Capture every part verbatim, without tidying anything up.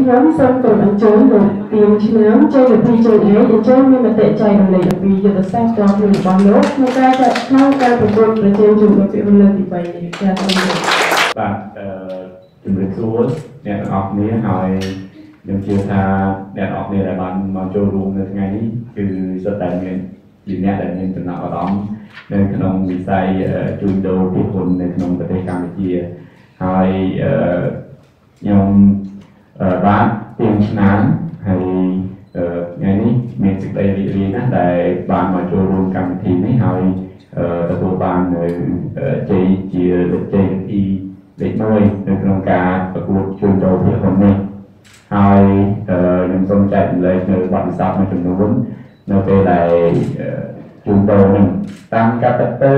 nhóm xong còn ăn chơi một tiền chi nhóm chơi được đi chơi ấy để chơi nhưng mà tệ chạy đồng lệ vì giờ ta sang cho mình bằng lốt nó ca chạy nó ca của tôi là chơi dùng cái việc lên thì bày để ra thôi bạn chuẩn bị xuống đèn ọp ní hỏi đừng chia tha đèn ọp ní là bạn mà chơi luôn như thế nàyគឺសត្វតែមានជាអ្នកដែលមានចំណាប់អារម្មណ៍នៅក្នុងវិស័យជួញដូរភាពយន្តនៅក្នុងប្រទេសកម្ពុជាហើយខ្ញុំបានទៀងឆ្នាំហើយថ្ងៃនេះមានសេចក្តីរីករាយណាស់ដែលបានមកចូលរួមកម្មវិធីនេះហើយទទួលបាននៅជ័យជាជ័យទីលេខមួយនៅក្នុងការប្រកួតជួញដូរភាពយន្តនេះហើយខ្ញុំសូមចែករំលែកនៅបទពិសោធន៍មួយចំនួននៅពេលដែលជួញដូរនឹងតាមការពិតទៅ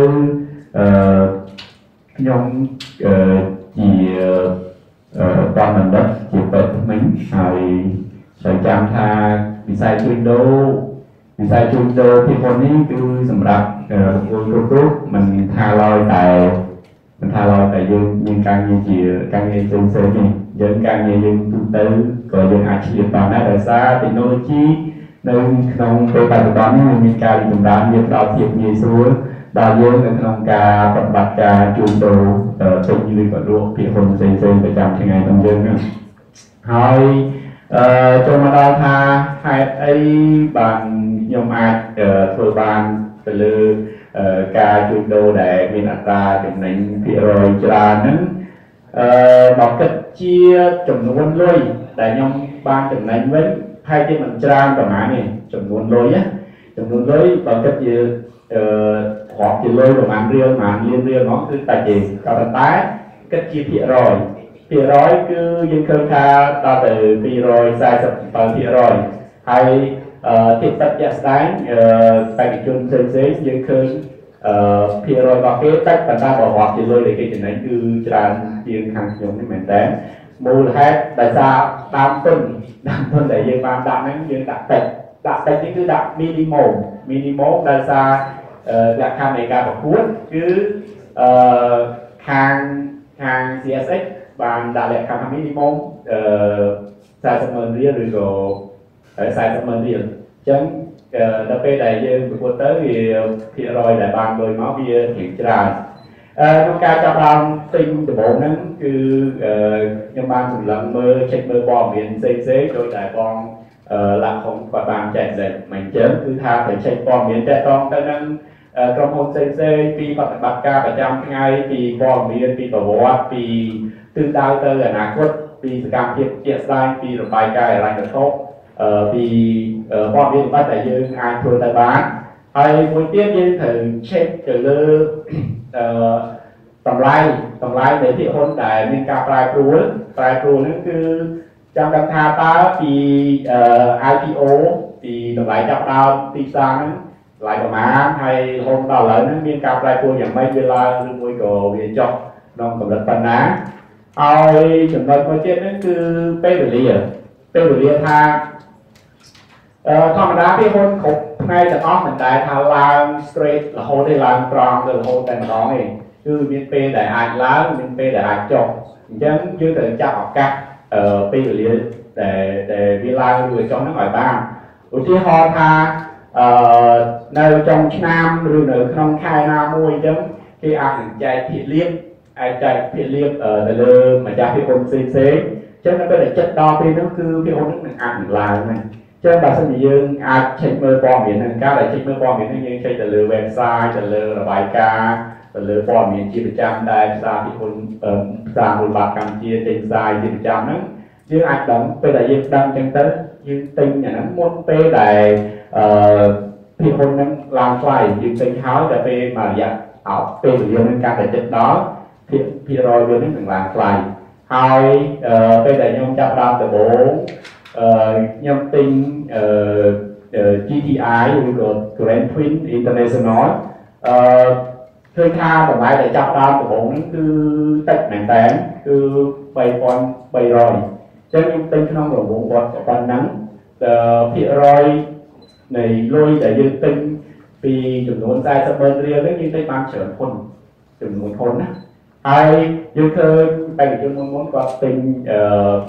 ខ្ញុំជាតាមបណ្ឌិតជាពេទ្យថ្មីហើយត្រូវចាំថាវិស័យជួញដូរវិស័យជួញដូរភាពយន្តនេះគឺសម្រាប់បុគ្គលគ្រប់រូបមិនថាឡើយតែមិនថាឡើយតែយើងមានការងារជាការងារផ្សេងផ្សេងនេះយើងការងារយើងទូទៅក៏យើងអាចឆ្លៀតបានដែរដោយសារ technology នៅក្នុងពេលបច្ចុប្បន្ននេះមានការរីកចម្រើនមានដល់ភាពងាយស្រួលដល់យើងនៅក្នុងការប្រតិបត្តិការជួញដូរទិញឬក៏លក់ភាគហ៊ុនផ្សេងផ្សេងប្រចាំថ្ងៃរបស់យើងហ្នឹងហើយអឺចូលមកដល់ថាហេតុអីបានខ្ញុំអាចធ្វើបានទៅលើការជួញដូរដែលមានអត្រាចំណេញភាគរយច្រើនហ្នឹងអឺបើគិតជាចំនួនលុយដែលខ្ញុំបានចំណេញវិញហើយជាមិនច្រើនប្រហែលនេះចំនួនលុយណាចំនួនលុយបើគិតជាអឺរាប់ជាលុយប្រហែលរៀលប្រហែលលានរៀលហ្នឹងគឺតែជាក៏ប៉ុន្តែគិតជាភាគរយភាគរយគឺយើងឃើញថាដល់ទៅពីររយសែសិបប្រាំភាគរយហើយអឺទីទឹកជាក់ស្ដែងអឺបេក្ខជនផ្សេងផ្សេងយើងឃើញអឺភាគរយរបស់គេតែប៉ុន្តែបើរាប់ជាលុយដែលគេចំណេញគឺច្រើនជាងខាងខ្ញុំនេះមែនតើមូលហេតុដោយសារដើមទុនដើមទុនដែលយើងបានដាក់ហ្នឹងយើងដាក់តិចដាក់តិចនេះគឺដាក់ minimum minimum ដោយសារលក្ខខណ្ឌនៃការប្រកួតគឺអឺខាងខាង xê ét ích បានដាក់លក្ខខណ្ឌ minimum អឺសែសិបម៉ឺនរៀលឬក៏សែសិបម៉ឺនរៀលអញ្ចឹងដល់ពេលដែលយើងប្រកួតទៅវាភាគរយដែលបានលុយមកវារៀងច្រើនក្នុងការចាប់ដើមទិញដំបូងហ្នឹងគឺខ្ញុំបានសម្លឹងមើល check មើលព័ត៌មានផ្សេងផ្សេងដោយតែបងឡាក់ខ្ញុំគាត់បានចែកលេខមិនអញ្ចឹងគឺថាត្រូវ check ព័ត៌មានតកតងទៅនឹងក្រុមហ៊ុនផ្សេងផ្សេងពីបប្រតិបត្តិការប្រចាំថ្ងៃពីព័ត៌មានពីប្រវត្តិពីទិសដៅទៅអនាគតពីសកម្មភាពជាក់ស្ដែងពីរបាយការណ៍ហិរញ្ញវត្ថុពីព័ត៌មានបាត់ដែលយើងអាចធ្វើទៅបានហើយមួយទៀតយើងត្រូវ check ទៅលើអឺតម្លៃតម្លៃនៃភាគហ៊ុនដែលមានការប្រែប្រួលប្រែប្រួលហ្នឹងគឺចង់ដឹងថាតើពីអឺ ไอ พี អូ ពីតម្លៃចាប់ដើមទីផ្សារហ្នឹងតម្លៃប្រមាណហើយរហូតដល់ឥឡូវហ្នឹងមានការប្រែប្រួលយ៉ាងម៉េចវាឡើងឬមួយក៏វាចុះក្នុងកម្រិតប៉ុណ្ណាហើយចំណុចមួយទៀតហ្នឹងគឺពេលវេលាពេលវេលាថាអឺធម្មតាភាគហ៊ុនគ្រប់ថ្ងៃទាំងអស់មិនដែលថាឡើង straight រហូតទេឡើងត្រង់ទៅរហូតតែម្ដងទេគឺមានពេលដែលអាចឡើងមានពេលដែលអាចចុះអញ្ចឹងយើងត្រូវចាប់ឱកាសអឺពេលវេលាដែលដែលវាឡើងឬចុះហ្នឹងឲ្យបានឧទាហរណ៍ថាអឺនៅចុងឆ្នាំឬនៅក្នុងខែណាមួយអញ្ចឹងគេអាចនឹងចែកភាគលាភអាចចែកភាគលាភទៅលើម្ចាស់ភាគហ៊ុនផ្សេងផ្សេងអញ្ចឹងនៅពេលដែលចិត្តដល់ពេលហ្នឹងគឺភាគហ៊ុនហ្នឹងនឹងអាចនឹងឡើងហ្នឹងចឹងបើសិនជាយើងអាច check មើលព័ត៌មានហ្នឹងការដែល check មើលព័ត៌មានហ្នឹងយើង check ទៅលើ website ទៅលើរបាយការណ៍ទៅលើព័ត៌មានជាប្រចាំដែលផ្សារភាគហ៊ុនផ្សារមូលបត្រកម្ពុជាចេញផ្សាយជាប្រចាំហ្នឹងយើងអាចដឹងពេលដែលយើងដឹងចឹងទៅយើងទិញអាហ្នឹងមុនពេលដែលអឺភាគហ៊ុនហ្នឹងឡើងថ្លៃយើងទិញហើយតែពេលមួយរយៈអោពេលវេលាហ្នឹងការតែចិត្តដល់ភាគភាគរយវាហ្នឹងនឹងឡើងថ្លៃហើយពេលដែលខ្ញុំចាប់ដើមដំបូងអឺខ្ញុំទិញអឺ จี ที ไอ ឬក៏ Grand Twin International អឺឃើញថាតម្លៃដែលចាប់ដើមដំបូងហ្នឹងគឺតិចមែនតើគឺបីពាន់បីរយអញ្ចឹងខ្ញុំទិញក្នុងរង្វង់គាត់ប៉ុណ្ណឹងភាគរយនៃលុយដែលយើងទិញពីចំនួនសែសិបម៉ឺនរៀលហ្នឹងយើងទិញបានច្រើនហ៊ុនចំនួនហ៊ុនណាហើយយើងឃើញបេក្ខជនមុនមុនគាត់ទិញអឺ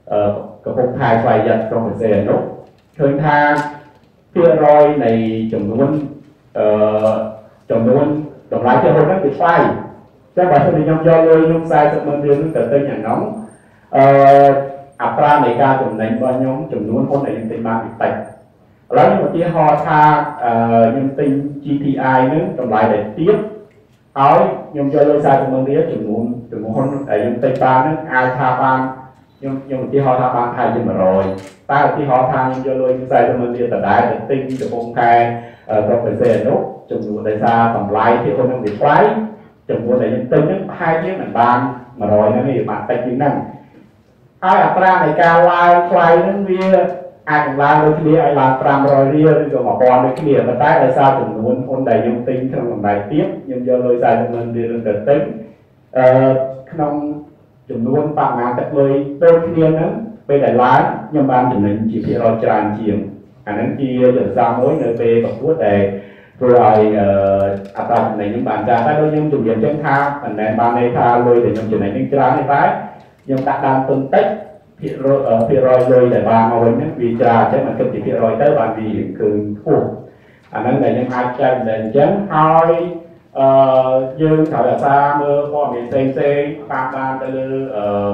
กระพงไทยไฟยัดตรงเสียนกเคยทางเพื่อรอยในจำนวนจำนวนจำนวนเพื่อคนนั้นติดไฟจะบอกว่าในยมยอเลยยมทรายจะมันเรียนตั้งแต่ต้นอย่างน้องอัตราในการจำนวนว่ายมจำนวนคนในยังติดมาติดติดแล้วยังที่ฮอทายังติด จี พี ไอ นึงจำนวนเด็ดtiếpเอายมยอเลยทรายจะมันเรียนจำนวนจำนวนคนยังติดตานึงอาทาบานยมยมที่ฮอทาบานไทยจะมาลอยตาที่ฮอทางยมยอเลยทรายจะมันเรียนแต่ได้แต่ติดจะคงไทยก็เป็นเส้นนกจำนวนในซาต่ำลายที่คนยังติดไฟจำนวนในยังติดนึงhaiที่เหมือนบานมาลอยนั่นนี่มาติดยิ่งนั่งไอ้อัตราในการลายไฟนั้นเวียอาจลายโดยที่ไอ้ลายตามรอยเรียหรือกับหมอบอลโดยที่มาใต้ในซาจำนวนคนใดยังติดขนมใดเตี้ยยังเยอะเลยซาจำนวนเรียนเกิดติดขนมจำนวนต่างงานแต่เลยโดยที่นั้นไปได้ล้านยังบานจำนวนจีพีรอยจานเชียงอันนั้นที่จะสร้างมวยในเปกับผู้แต่rồi à ta này những bạn ra đó nhưng dùng điện chân tha mình này bạn này tha lôi để dùng chuyện này những cái này phải nhưng ta đang phân tích thì rồi ở phía rồi lôi để bạn mà với những vì trà chứ mình cần chỉ phía rồi tới bạn vì cường phụ anh ấy là những hai chân đèn chén thôi dương thảo là xa mưa qua miền tây tây tam ban từ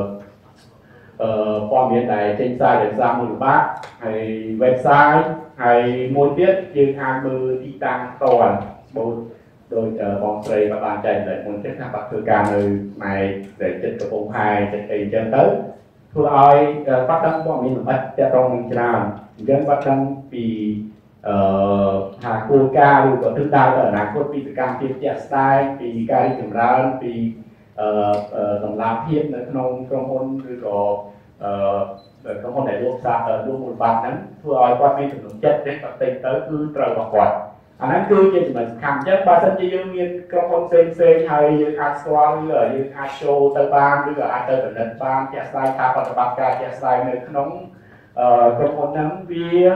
qua miền này trên sai để ra một bát hay website hay môi tiết như hai mươi đi tăng toàn bộ đôi bóng xây và bàn chạy để muốn chết các bạn thư ca nơi này để chết của bóng hai chết cây chân tới thưa ai phát đăng của mình bắt cho trong mình nào dân bắt đăng vì hà cô ca đều có thức đau ở nạc cốt vì sự cam tiếp chạy style vì ca đi chừng ra vì đồng làm thiết nữa không trong hôn rồi có có một đại luộc xa luôn một bàn nắng thưa ai qua bên thực chất đến và tình tới cứ trời và quạt anh ấy cứ trên mình khám chất ba sân chỉ dương miên có con sen sen hay như aswa như ở như asho tây ban như ở ai tây ở đất ban chè sai thà và bạc ca chè sai nơi nóng có con nắng bia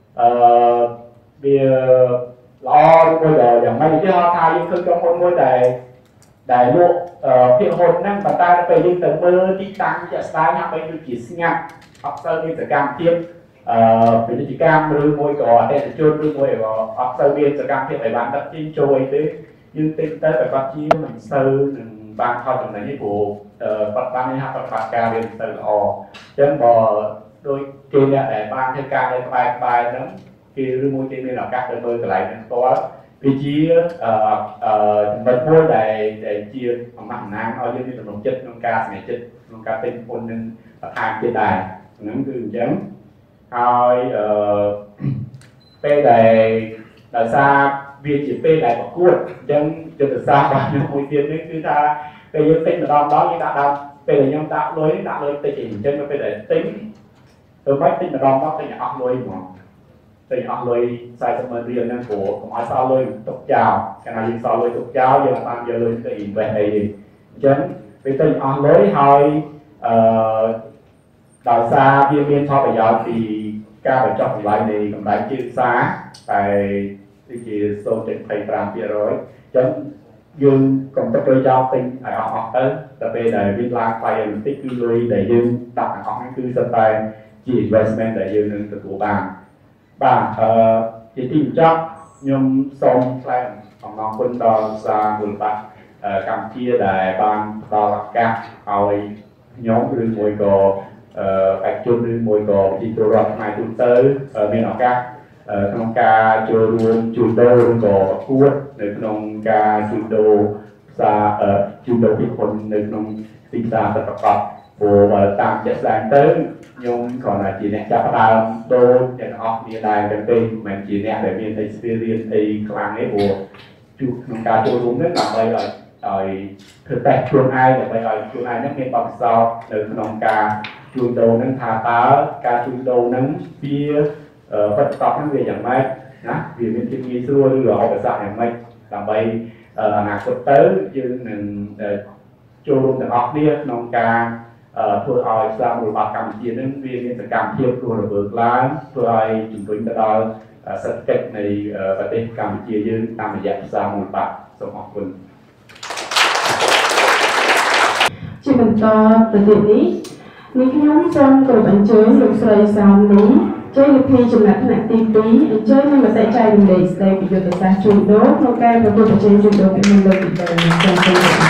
bia lo bây giờอย่างไม่ที่họ thay nhưng không có ngôi đại đại luộc phiền hồn năng và ta phải đi từ mơ đi tăng chè sai nhau phải được chỉ sinh nhật học sơ viên cam tiếp vì chỉ cam rư môi cỏ hay là chôn rư môi cỏ học sơ viên cam tiếp phải bán đất trên trôi thế nhưng tinh tế phải có chi mình sơ mình ban thôi trong này như của vật ban hay học vật ca viên sơ ò chân bò đôi kia để ban thêm ca để bài bài đó khi rư môi trên này là các đơn môi cái lại có vị trí mình mua để để chia bằng mặt năng ở dưới như đồng chất nông ca ngày chất nông ca tinh phun nên tham trên đài những cái chấm rồi p đài là xa việc chỉ p đài bọc cuộn chân cho từ xa và những môi tiền đấy cứ ta bây giờ tính là đòn đó như đã đòn p là nhóm tạo lối tạo lối tây chỉ chân nó p để tính tôi mới tính là đòn đó tính là óc lối mà tính óc lối sai cho mình riêng năng của không ai sao lối tục chào cái này sao lối tục chào giờ là tam giờ lối cái gì về này gì chân vì tính óc lối thôi đào xa viên viên thôi bây giờ thì ca phải chọn lại này còn lại chưa xa tại thì số trên thầy làm kia rồi chân dương còn tất đôi giao tinh ở họ tới tại vì này viên lạc phải làm tích cư lui để dương đặt họ cái cư sân tay chỉ investment để dương nên từ của bạn bạn chỉ tìm chắc nhưng xong plan còn nó quân đo xa một bạn cầm chia để bạn đo là cả hồi nhóm rừng mùi cò bạch chôn rừng mùi cò chỉ tổ rập ngày tuần tới bên đó cả trong ca chôn luôn chôn đô rừng cò cuốt nơi trong ca chôn đô xa chôn đô cáiคนnơi trong tinh xa tập tập của tam chất sáng tới nhưng còn là chỉ nè chắc là đô để học đi đài gần đây mình chỉ nè để miền experience thì làm cái của chôn trong ca chôn luôn rất là đây rồi rồi thực tế chuông ai để bây giờ chuông ai nó nghe bằng sao từ nông ca chuông đầu nâng thả tá ca chuông đầu nâng bia vật tập những vềอย่างmấy nè vì mình chỉ nghĩ xưa đưa họ phải saoอย่างmấy làm vậy là cột tới như mình chuông được học đi nông ca thôi ai ra một bài cầm chia đến viên những cầm chia rồi vượt lá thôi ai chúng tôi đã đòi set kết này và tên cầm chia dương tam dạy ra một bài xong học quân Chỉ mình to từ điểm ní នេះខ្ញុំសូមគោរពអញ្ជើញលោកស្រីសំនេះជ័យវិធីចំណាត់ថ្នាក់ទីពីរអញ្ជើញនឹងមតិចែករំលែកស្ដីពីយុទ្ធសាស្ត្រជួញដូរក្នុងការប្រកួតប្រជែងជួញដូរពីមុនលើកពីដើមសូមគោរពអញ្ជើញ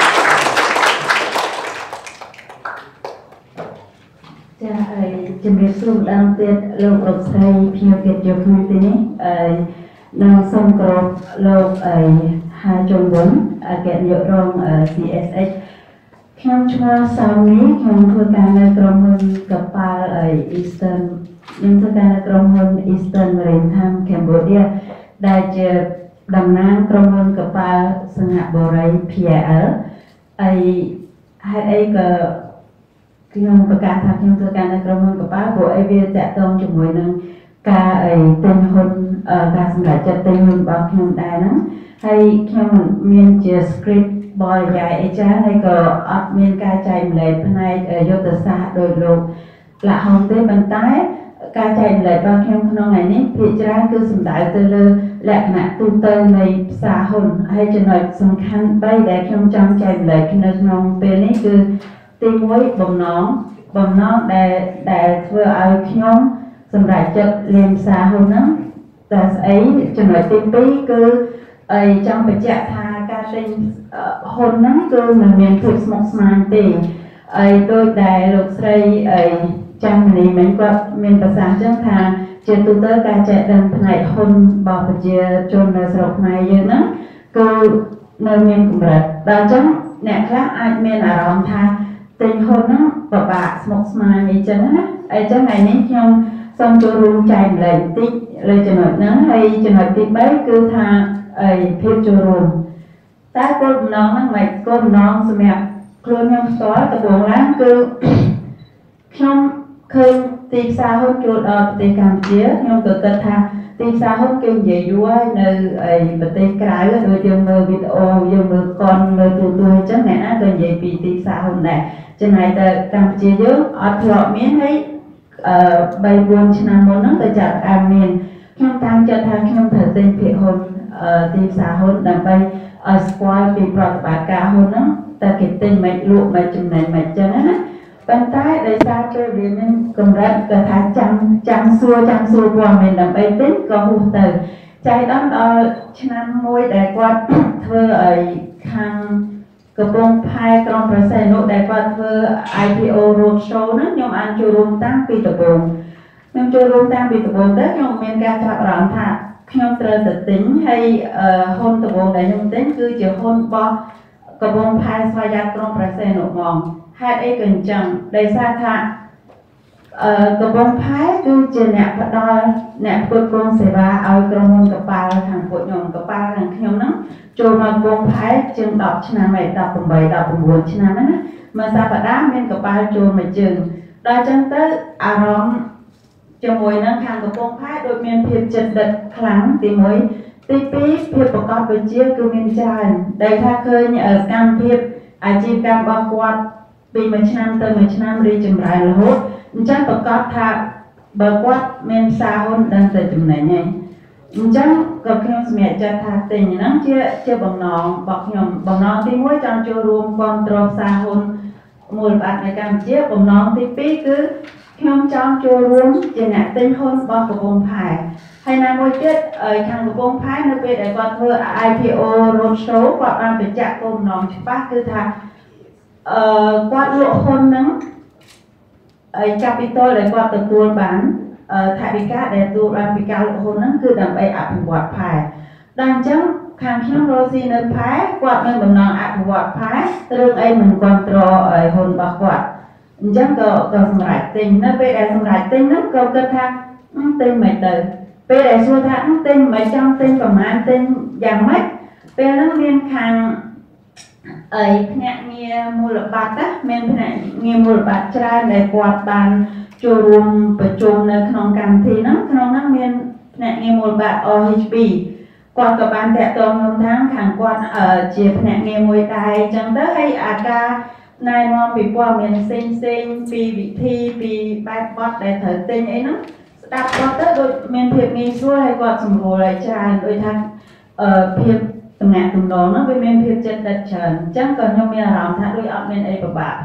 ចាហើយជំរាបសួរម្ដងទៀតលោករកស្រីភ្ញៀវកិត្តិយសក្នុងទីនេះអឺនៅសូមគោរពលោកអីហាជុំវុនអគ្គនាយករង C S H ខ្ញុំឈ្មោះសាមនេះខ្ញុំធ្វើការនៅក្រុមហ៊ុនកប៉ាល់អី Eastern ខ្ញុំធ្វើការនៅក្រុមហ៊ុន Eastern Maritime Cambodia ដែលជាតំណាងក្រុមហ៊ុនកប៉ាល់សង្ហបុរី P I L ហើយហេតុអីក៏ខ្ញុំប្រកាសថាខ្ញុំធ្វើការនៅក្រុមហ៊ុនកប៉ាល់ព្រោះអីវាតាក់ទងជាមួយនឹងការអីទិញហ៊ុនការសម្រេចចិត្តទិញហ៊ុនរបស់ខ្ញុំដែរហ្នឹងហើយខ្ញុំមានជា script បរិយាយអីច្រើនហើយក៏អត់មានការចែកម្លែកផ្នែកយុទ្ធសាស្ត្រដោយលោកលះហងទេប៉ុន្តែការចែកម្លែករបស់ខ្ញុំក្នុងថ្ងៃនេះភាគច្រើនគឺសំដៅទៅលើលក្ខណៈទូទៅនៃផ្សារហ៊ុនហើយចំណុចសំខាន់បីដែលខ្ញុំចង់ចែកម្លែកនៅក្នុងពេលនេះគឺទីមួយបំណងបំណងដែលដែលធ្វើឲ្យខ្ញុំសម្រាប់ចិត្តលេងផ្សារហ៊ុនហ្នឹងតែស្អីចំណុចទីពីរគឺអីចង់បញ្ជាក់ថាការទិញហ៊ុនហ្នឹងគឺមិនមានភាពស្មុគស្មាញទេអីដូចដែលលោកស្រីអីចាំមនីមិញគាត់មានប្រសាសន៍អញ្ចឹងថាជាទូទៅការចែកដឹងផ្នែកហ៊ុនរបស់ប្រជាជននៅស្រុកខ្មែរយើងហ្នឹងគឺនៅមានកម្រិតដល់អញ្ចឹងអ្នកខ្លះអាចមានអារម្មណ៍ថាទិញហ៊ុនហ្នឹងពិបាកស្មុគស្មាញអីចឹងណាអីចឹងថ្ងៃនេះខ្ញុំសូមចូលរួមចែកម្លែកបន្តិចលើចំណុចហ្នឹងហើយចំណុចទីបីគឺថាអីភាពចូលរួមតែគោលបំណងហ្នឹងមិនគោលបំណងសម្រាប់ខ្លួនខ្ញុំផ្ទាល់ដំបូងឡើងគឺខ្ញុំឃើញទីផ្សារហ៊ុនចូលដល់ប្រទេសកម្ពុជាខ្ញុំក៏គិតថាទីផ្សារហ៊ុនគេនិយាយយូរហើយនៅអីប្រទេសក្រៅដូចយើងមើលវីដេអូយើងមើលកនមើលទូទួលអញ្ចឹងអ្នកណាក៏និយាយពីទីផ្សារហ៊ុនដែរចំណែកតែកម្ពុជាយើងអត់ធ្លាប់មានហើយអឺបីបួនឆ្នាំមុនហ្នឹងទៅចាប់អាមានខ្ញុំតាមចិត្តថាខ្ញុំត្រូវទិញភាគហ៊ុនទីផ្សារហ៊ុនដើម្បីឲ្យស្គាល់ពីប្រតិបត្តិការហ៊ុនហ្នឹងតែគេទិញមិនលក់មិនចំណេញមិនចឹងណាប៉ុន្តែដោយសារពេលវាមានកម្រិតក៏ថាចាំចាំសួរចាំសួរព័ត៌មានដើម្បីទិញក៏ហួសទៅចៃដន្យដល់ឆ្នាំមួយដែលគាត់ធ្វើឲ្យខាងកំពង់ផែក្រុងប្រសេនុដែលគាត់ធ្វើ I P O road show ហ្នឹងខ្ញុំអាចចូលរួមតាំងពីដំបូងខ្ញុំចូលរួមតាំងពីដំបូងទៅខ្ញុំមានការចាប់អារម្មណ៍ថាខ្ញុំត្រូវទៅទិញហើយហ៊ុនដំបូងដែលខ្ញុំទិញគឺជាហ៊ុនរបស់កំពង់ផែស្វយ័តក្រុងប្រសេនុហ្មងហេតុអីក៏អញ្ចឹងដោយសារថាអឺកំពង់ផែគឺជាអ្នកផ្ដល់អ្នកផ្គត់ផ្គង់សេវាឲ្យក្រុមហ៊ុនកប៉ាល់ខាងពួកខ្ញុំកប៉ាល់ខាងខ្ញុំហ្នឹងចូលមកកំពង់ផែជាងដប់ឆ្នាំហើយដប់ប្រាំបី ដប់ប្រាំបួនឆ្នាំហ្នឹងណាមួយសប្តាហ៍មានកប៉ាល់ចូលមួយជើងដល់អញ្ចឹងទៅអារម្មណ៍ជាមួយនឹងខាងកំពង់ផែដូចមានភាពចិត្តដិតខ្លាំងទីមួយទីពីរភាពប្រកបវិជ្ជាគឺមានច្រើនដែលថាឃើញសកម្មភាពអាជីវកម្មរបស់គាត់ពីមួយឆ្នាំទៅមួយឆ្នាំរីកចម្រើនរហូតអញ្ចឹងប្រកាសថាបើគាត់មានផ្សារហ៊ុនដឹងតែចំណេញហើយអញ្ចឹងក៏ខ្ញុំសម្រេចចិត្តថាទិញហ្នឹងជាជាបំណងរបស់ខ្ញុំបំណងទីមួយចង់ចូលរួមគ្រប់គ្រងផ្សារហ៊ុនមូលបត្រនៅកម្ពុជាបំណងទីពីរគឺខ្ញុំចង់ចូលរួមជាអ្នកទិញហ៊ុនរបស់កំពង់ផែហើយណាមួយទៀតខាងកំពង់ផែនៅពេលដែលគាត់ធ្វើ I P O road show គាត់បានបញ្ជាក់គោលបំណងច្បាស់គឺថាអឺគាត់លក់ហ៊ុនហ្នឹងហើយ capital ដែលគាត់ទទួលបានថវិកាដែលទទួលបានពីការលក់ហ៊ុនហ្នឹងគឺដើម្បីអភិវឌ្ឍផែដល់អញ្ចឹងខាងខ្ញុំរស់ស៊ីនៅផែគាត់មានបំណងអភិវឌ្ឍផែរឿងអីមិនគ្រប់គ្រងហ៊ុនរបស់គាត់អញ្ចឹងក៏ក៏សម្រាប់ទិញនៅពេលដែលសម្រាប់ទិញហ្នឹងក៏គិតថាទិញមិនទៅពេលដែលសួរថាទិញមិនចង់ទិញប្រហែលទិញយ៉ាងម៉េចពេលហ្នឹងមានខាងអីភ្នាក់ងារមូលបត្រណាមានភ្នាក់ងារមូលបត្រច្រើនដែលគាត់បានចូលរួមប្រជុំនៅក្នុងកម្មវិធីហ្នឹងក្នុងហ្នឹងមានភ្នាក់ងារមូលបត្រ O H B គាត់ក៏បានតាក់ទងខ្ញុំថាខាងគាត់ជាភ្នាក់ងារមួយដែរអញ្ចឹងទៅហើយអាការណែនាំពីព័ត៌មានផ្សេងផ្សេងពីវិធីពីបែបបទដែលត្រូវទិញអីហ្នឹងស្ដាប់គាត់ទៅដូចមានភាពងាយស្រួលហើយគាត់សម្រួលឲ្យច្រើនដូចថាអឺភាពតំណាក់តំណងហ្នឹងវាមានភាពចិត្តដិតច្រើនអញ្ចឹងក៏ខ្ញុំមានអារម្មណ៍ថាដូចអត់មានអីពិបាកផង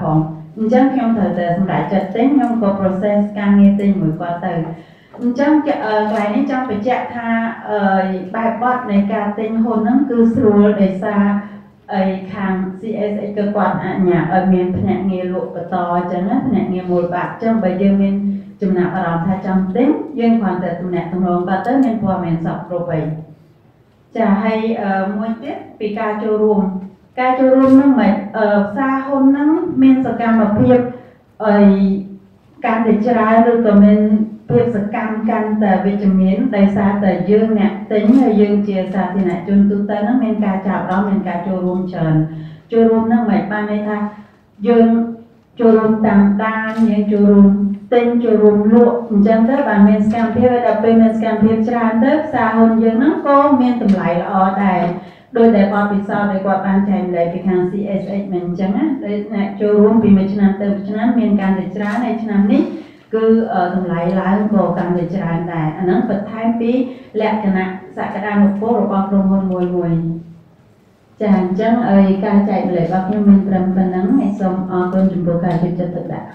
ចឹងខ្ញុំត្រូវតែសម្រាប់ចិត្តទិញខ្ញុំក៏ process ការងារទិញមួយគាត់ទៅអញ្ចឹងកន្លែងនេះចង់បញ្ជាក់ថាបែបបទនៃការទិញហ៊ុនហ្នឹងគឺស្រួលដោយសារអីខាង C S H ក៏គាត់អនុញ្ញាតឲ្យមានភ្នាក់ងារលក់បន្តអញ្ចឹងណាភ្នាក់ងារមូលបត្រអញ្ចឹងបើយើងមានចំណាប់អារម្មណ៍ថាចង់ទិញយើងគ្រាន់តែទំនាក់ទំនងគាត់ទៅមានព័ត៌មានសពគ្រប់ហើយចាហើយមួយទៀតពីការចូលរួមការចូលរួមហ្នឹងមិនផ្សារហ៊ុនហ្នឹងមានសកម្មភាពអីកាន់តែច្រើនឬក៏មានភាពសកម្មកាន់តែវិជ្ជមានដោយសារតែយើងអ្នកទិញហើយយើងជាសាធារណជនទូទៅហ្នឹងមានការចាប់អារម្មណ៍មានការចូលរួមច្រើនចូលរួមហ្នឹងមិនបានន័យថាយើងចូលរួមតាមដានយើងចូលរួមទិញចូលរួមលក់អញ្ចឹងទៅបានមានសកម្មភាពហើយដល់ពេលមានសកម្មភាពច្រើនទៅផ្សារហ៊ុនយើងហ្នឹងក៏មានតម្លៃល្អដែរដោយដែលបទពិសោធន៍ដែលគាត់បានចែកម្លែកពីខាង C S H មិនអញ្ចឹងណាដែលអ្នកចូលរួមពីមួយឆ្នាំទៅមួយឆ្នាំមានការទៅច្រើនហើយឆ្នាំនេះគឺតម្លៃឡើងក៏កាន់តែច្រើនដែរអាហ្នឹងបន្ថែមពីលក្ខណៈសក្តានុពលរបស់ក្រុមហ៊ុនមួយមួយចាអញ្ចឹងអីការចែកម្លែករបស់ខ្ញុំមានត្រឹមប៉ុណ្ណឹងហើយសូមអរគុណចំពោះការជួយចិត្តទុកដាក់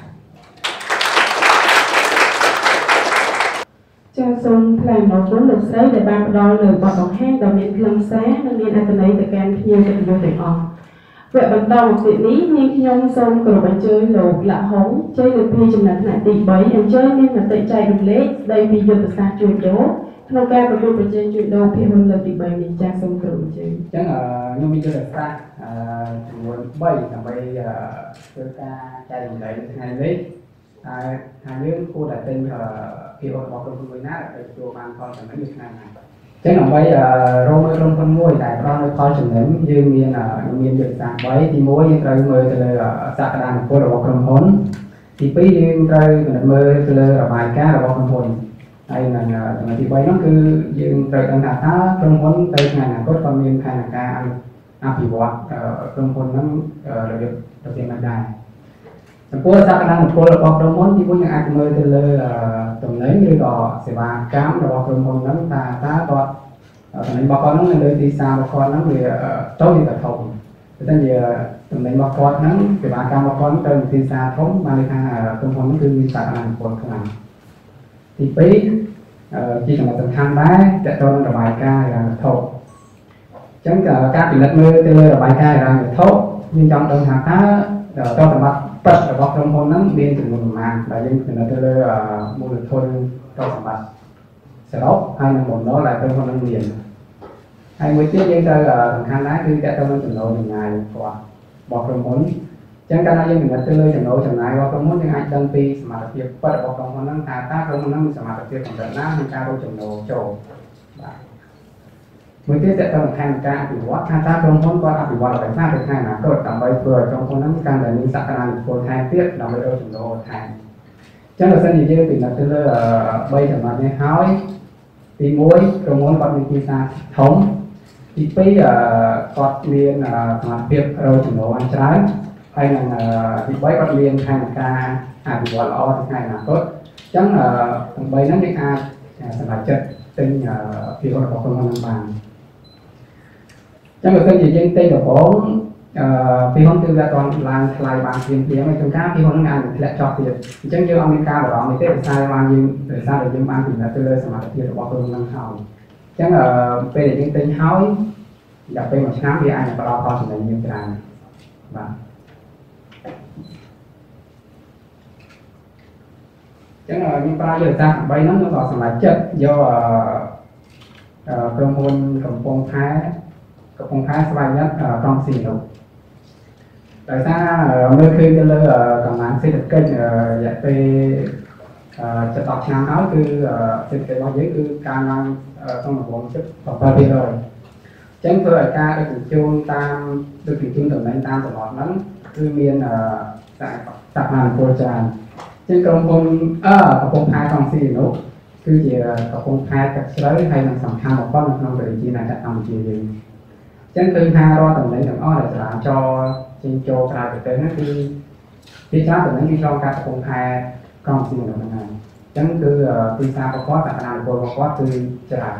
ចាសូមថ្លែងអំណរគុណលោកស្រីដែលបានផ្ដល់នូវបទបង្ហាញដ៏មានខ្លឹមសារនិងមានអត្ថន័យទៅកាន់ភ្ញៀវកិត្តិយសទាំងអស់វគ្គបន្តមកទៀតនេះនាងខ្ញុំសូមគោរពអញ្ជើញលោកលាក់ហុងជ័យលាភីចំណាត់ថ្នាក់ទីបីអញ្ជើញមានមតិចែករំលែកស្ដីពីយុទ្ធសាស្ត្រជួញដូរក្នុងការប្រកួតប្រជែងជួញដូរភាគហ៊ុនលើកទីបីនេះចាសូមគោរពអញ្ជើញអញ្ចឹងខ្ញុំមានយុទ្ធសាស្ត្រចំនួនបីដើម្បីធ្វើការចែករំលែកថ្ងៃនេះហើយថាយើងគួរតែទិញភាគហ៊ុនរបស់ក្រុមហ៊ុនមួយណាដែលទទួលបានផលចំណេញនៅឆ្នាំណាចឹងដើម្បីរកមើលក្រុមហ៊ុនមួយដែលផ្ដល់នូវផលចំណេញយើងមានមានយុទ្ធសាស្ត្របីទីមួយយើងត្រូវមើលទៅលើសក្តានុពលរបស់ក្រុមហ៊ុនទីពីរយើងត្រូវពិនិត្យមើលទៅលើរបាយការណ៍របស់ក្រុមហ៊ុនហើយនឹងចំណុចទីបីនោះគឺយើងត្រូវដឹងថាតើក្រុមហ៊ុនទៅថ្ងៃអនាគតគាត់មានផែនការអភិវឌ្ឍក្រុមហ៊ុនហ្នឹងរបៀបរបៀបណាដែរចំពោះសក្តានុពលរបស់ក្រុមហ៊ុនទីមួយយើងអាចមើលទៅលើតំណែងឬក៏សេវាកម្មរបស់ក្រុមហ៊ុនហ្នឹងថាតើគាត់តំណែងរបស់គាត់ហ្នឹងនៅលើទីផ្សាររបស់គាត់ហ្នឹងវាតូចឬក៏ធំតែជាតំណែងរបស់គាត់ហ្នឹងសេវាកម្មរបស់គាត់ទៅទីផ្សារធំបានន័យថាក្រុមហ៊ុនហ្នឹងគឺមានសក្តានុពលខ្លាំងទីពីរជាចំណុចសំខាន់ដែរតើតើនឹងរបាយការណ៍ហិរញ្ញវត្ថុអញ្ចឹងការពិនិត្យមើលទៅលើរបាយការណ៍ហិរញ្ញវត្ថុយើងចង់ដឹងថាតើតើសម្បត្តិពិតរបស់ក្រុមហ៊ុនហ្នឹងមានចំនួនប្រមាណដែលយើងពិនិត្យទៅលើមូលធនទ្រព្យសម្បត្តិសរុបហើយនឹងបំណុលដែលក្រុមហ៊ុនហ្នឹងមានហើយមួយទៀតយើងត្រូវសំខាន់ដែរគឺតើតើនឹងចំណូលចំណាយគាត់របស់ក្រុមហ៊ុនអញ្ចឹងកាលណាយើងពិនិត្យទៅលើចំណូលចំណាយរបស់ក្រុមហ៊ុនយើងអាចដឹងពីសមត្ថភាពពិតរបស់ក្រុមហ៊ុនហ្នឹងថាតើក្រុមហ៊ុនហ្នឹងមានសមត្ថភាពកម្រិតណាក្នុងការរកចំណូលចូលបាទមួយទៀតតើតើសំខាន់ការអភិវឌ្ឍថាតើក្រុមហ៊ុនគាត់អភិវឌ្ឍអ្វីខ្លះទៅថ្ងៃអនាគតដើម្បីធ្វើឲ្យក្រុមហ៊ុនហ្នឹងកាន់តែមានសក្តានុពលថែមទៀតដើម្បីរកចំណូលថែមអញ្ចឹងបើសិនជាយើងពិនិត្យទៅលើបីចំណុចនេះហើយទីមួយក្រុមហ៊ុនគាត់មានទីផ្សារធំទីពីរគាត់មានសមត្ថភាពរកចំណូលបានច្រើនហើយនឹងទីបីគាត់មានផែនការអភិវឌ្ឍល្អទៅថ្ងៃអនាគតអញ្ចឹងទាំងបីហ្នឹងយើងអាចសម្រេចចិត្តទិញភាគហ៊ុនរបស់ក្រុមហ៊ុនហ្នឹងបានចឹងបើសិនជាយើងទិញដំបូងអឺភាគហ៊ុនគឺវាអត់ឡើងថ្លៃបានព្រាមព្រាមហើយជួនកាលភាគហ៊ុនហ្នឹងអាចនឹងធ្លាក់ចុះទៀតអញ្ចឹងយើងអត់មានការបារម្ភទេដោយសារបានយើងដោយសារតែយើងបានពិនិត្យទៅលើសមត្ថភាពរបស់ក្រុមហ៊ុនហ្នឹងហើយអញ្ចឹងពេលដែលយើងទិញហើយរយៈពេលមួយឆ្នាំវាអាចនឹងផ្ដល់ផលចំណេញយើងច្រើនបាទអញ្ចឹងយើងប្រើយុទ្ធសាស្ត្របីហ្នឹងក៏សម្រេចចិត្តយកក្រុមហ៊ុនកំពង់ផែកំពង់ផែស្វ័យយ័តក្រុងស៊ីនោះដោយសារមើលឃើញទៅលើកម្លាំងសេដ្ឋកិច្ចរយៈពេលជិតដប់ឆ្នាំហើយគឺសេដ្ឋកិច្ចរបស់យើងគឺកើនឡើងក្នុងរង្វង់ជិតbảyភាគរយ ចឹងធ្វើឲ្យការដឹកជញ្ជូនតាមដឹកជញ្ជូនតំណែងតាមតំបន់ហ្នឹងគឺមានសក្តានុពលច្រើនជាងក្រុមហ៊ុនអឺកំពង់ផែក្រុងស៊ីនោះគឺជាកំពង់ផែទឹកជ្រៅហើយនឹងសំខាន់បំផុតនៅក្នុងប្រទេសជាតិកម្ពុជាយើងចឹងឃើញថារាល់តំណែងទាំងអស់ដែលចរាចរណ៍ចេញចូលក្រៅប្រទេសហ្នឹងគឺពីច្រើនតំណែងវាឆ្លងកាត់កំពង់ផែក្រុងស៊ីនោះហ្នឹងហើយចឹងគឺទីផ្សាររបស់គាត់សក្តានុពលរបស់គាត់គឺច្រើន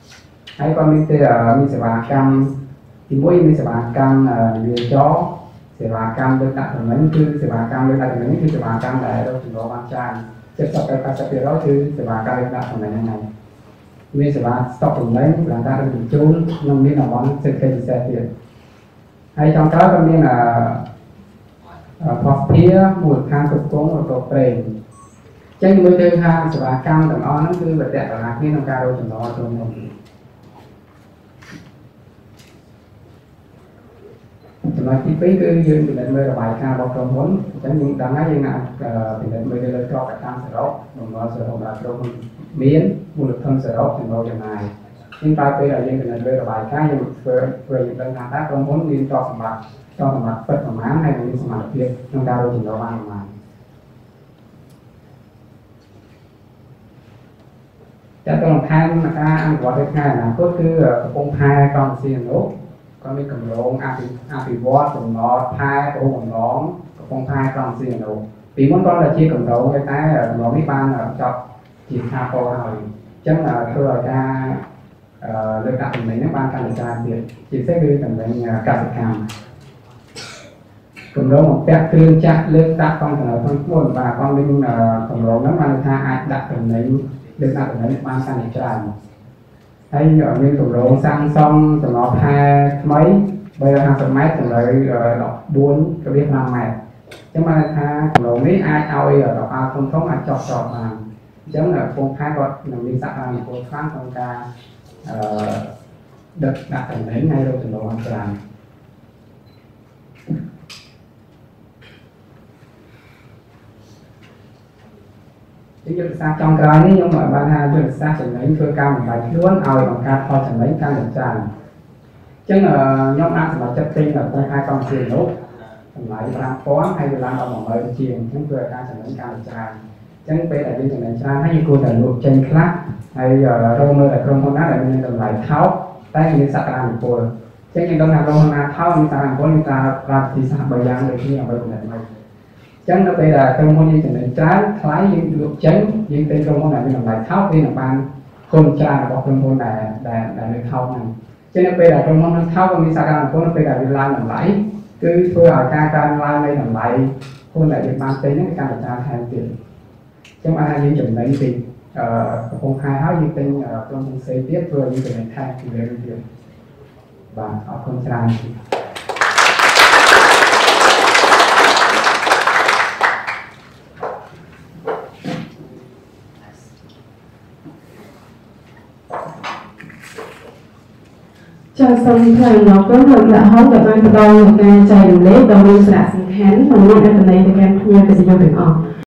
ហើយក៏មានតែមានសេវាកម្មទីមួយមានសេវាកម្មនិយាយចរសសេវាកម្មលើកដាក់តំណែងគឺសេវាកម្មលើកដាក់តំណែងគឺសេវាកម្មដែលរកចំណូលបានច្រើន七十ទៅ八十ភាគរយគឺសេវាកម្មលើកដាក់តំណែងហ្នឹងមានសេវាស្តុកតំណែងឡើងតាមបញ្ជូនក្នុងមានតំបន់សេដ្ឋកិច្ចពិសេសទៀតហើយចុងក្រោយក៏មានអឺផុសភាមូលដ្ឋានគ្រប់គ្រងរកប្រេងចឹងមើលទៅថាសេវាកម្មទាំងអស់ហ្នឹងគឺបដិបត្តិគ្នាក្នុងការរកចំណូលចូលមកចំណុចទីពីរគឺយើងពិនិត្យមើលរបាយការណ៍របស់ក្រុមហ៊ុនអញ្ចឹងយើងដឹងហើយយើងអាចពិនិត្យមើលទៅលើក្របខ័ណ្ឌសរុបបំណុលសរុបដែលក្រុមហ៊ុនមានមូលធនសរុបចំណូលចំណាយយើងតែពេលដែលយើងពិនិត្យមើលរបាយការណ៍យើងធ្វើធ្វើយើងដឹងថាតើក្រុមហ៊ុនមានទ្រព្យសម្បត្តិទ្រព្យសម្បត្តិពិតប្រមាណហើយមានសមត្ថភាពក្នុងការរកចំណូលបានប្រមាណតែតើផែនការអនុវត្តនៅថ្ងៃអនាគតគឺកំពុងផែក្រុងស៊ីណូក៏មានកម្រងអភិអភិវឌ្ឍកំណត់ផែអូបំណងកំពុងផែក្រុងស៊ីណូពីមុនក៏ជាកម្រងតែកម្រងនេះបានចប់ជាថាពរហើយអញ្ចឹងធ្វើឲ្យការលើកដាក់តំណែងនេះបានកាន់តែច្រើនទៀតជាពិសេសគឺតំណែងកសិកម្មកម្រងបំពាក់គ្រឿងចាក់លើកដាក់កង់កណ្ដាលក្នុងខ្លួនបាទកង់វិញកម្រងហ្នឹងបានថាអាចដាក់តំណែងលើកដាក់តំណែងបានកាន់តែច្រើនហើយមានកម្រងសាងសង់ចំណតថែថ្មីបីរយห้าสิบម៉ែត្រចំណៅបួនទៅប្រាំម៉ែត្រអញ្ចឹងបានថាកម្រងនេះអាចឲ្យរបាល់ធំធំអាចចោះចោលបានអញ្ចឹងពងថែគាត់នឹងមានសក្តានុពលខ្លាំងក្នុងការអឺដឹកដាក់តំណែងហើយរកចំណូលបានច្រើនយុទ្ធសាស្ត្រចុងក្រោយនេះខ្ញុំបានថាយុទ្ធសាស្ត្រចំណេញធ្វើការបំផាត់ខ្លួនឲ្យបង្កើតផលចំណេញកាន់តែច្រើនអញ្ចឹងខ្ញុំអាចសម្រេចចិត្តទិញដល់តែខែកងជានោះតម្លៃប្រាំពាន់ហើយវាឡើងដល់មួយម៉ឺនជាងអញ្ចឹងធ្វើឲ្យការចំណេញកាន់តែច្រើនអញ្ចឹងពេលដែលយើងចំណេញច្រើនហើយយើងគួរតែលក់ចេញខ្លះហើយរកមើលតែក្រុមហ៊ុនណាដែលមានតម្លៃថោកតែមានសក្តានុពលអញ្ចឹងយើងដឹងថាក្រុមហ៊ុនណាថោកមានសក្តានុពលមានការប្រើវិធីសាស្ត្របីយ៉ាងដូចគ្នាដើម្បីចំណេញមកចឹងនៅពេលដែលក្រុមហ៊ុនយើងចំណេញច្រើនថ្លៃយើងលក់ចេញយើងទៅក្រុមហ៊ុនដែលមានតម្លៃថោកវានឹងបានគុណច្រើនរបស់ក្រុមហ៊ុនដែលដែលដែលនៅថោកហ្នឹងចឹងនៅពេលដែលក្រុមហ៊ុនហ្នឹងថោកក៏មានសក្តានុពលនៅពេលដែលវាឡើងតម្លៃគឺធ្វើឲ្យការកើនឡើងនៃតម្លៃហ៊ុនដែលយើងបានទិញហ្នឹងកាន់តែច្រើនថែមទៀតចឹងអាចយើងចំណេញពីអឺកំពុងខែហើយយើងទិញក្រុមហ៊ុនផ្សេងទៀតធ្វើឲ្យយើងចំណេញថែមពីលើទៀតបាទអរគុណច្រើនចាសសូមថ្លែងអំណរគុណលោកអ្នកហងដែលបានផ្ដល់នូវការចែករំលែកដ៏មានសារៈសំខាន់និងមានអត្ថន័យទៅកាន់ភ្ញៀវទេសចរទាំងអស់